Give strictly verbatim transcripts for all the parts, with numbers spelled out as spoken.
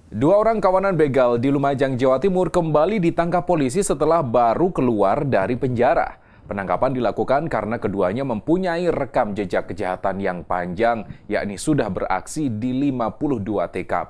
Dua orang kawanan begal di Lumajang, Jawa Timur kembali ditangkap polisi setelah baru keluar dari penjara. Penangkapan dilakukan karena keduanya mempunyai rekam jejak kejahatan yang panjang, yakni sudah beraksi di lima puluh dua T K P.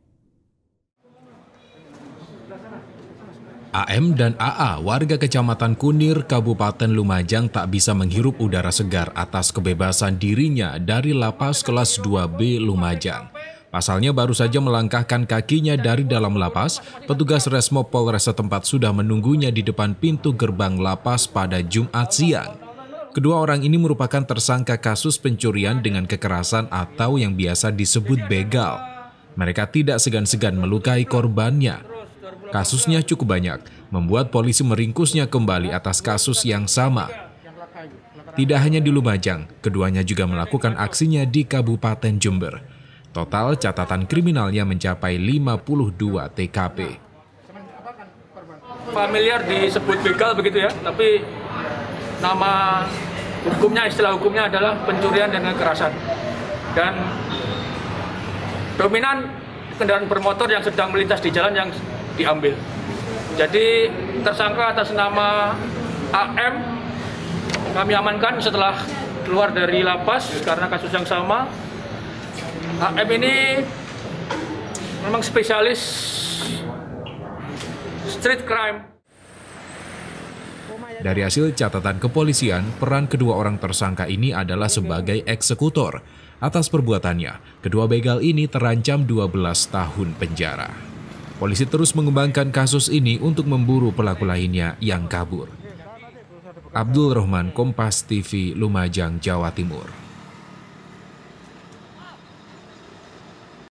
A M dan A A, warga Kecamatan Kunir, Kabupaten Lumajang, tak bisa menghirup udara segar atas kebebasan dirinya dari lapas kelas dua B Lumajang. Pasalnya baru saja melangkahkan kakinya dari dalam lapas, petugas Resmo Polres setempat sudah menunggunya di depan pintu gerbang lapas pada Jumat siang. Kedua orang ini merupakan tersangka kasus pencurian dengan kekerasan atau yang biasa disebut begal. Mereka tidak segan-segan melukai korbannya. Kasusnya cukup banyak, membuat polisi meringkusnya kembali atas kasus yang sama. Tidak hanya di Lumajang, keduanya juga melakukan aksinya di Kabupaten Jember. Total catatan kriminalnya mencapai lima puluh dua T K P. Familiar disebut begal begitu ya, tapi nama hukumnya, istilah hukumnya adalah pencurian dan kekerasan. Dan dominan kendaraan bermotor yang sedang melintas di jalan yang diambil. Jadi tersangka atas nama A M kami amankan setelah keluar dari lapas karena kasus yang sama. A M ini memang spesialis street crime. Dari hasil catatan kepolisian, peran kedua orang tersangka ini adalah sebagai eksekutor. Atas perbuatannya, kedua begal ini terancam dua belas tahun penjara. Polisi terus mengembangkan kasus ini untuk memburu pelaku lainnya yang kabur. Abdul Rahman, Kompas T V, Lumajang, Jawa Timur.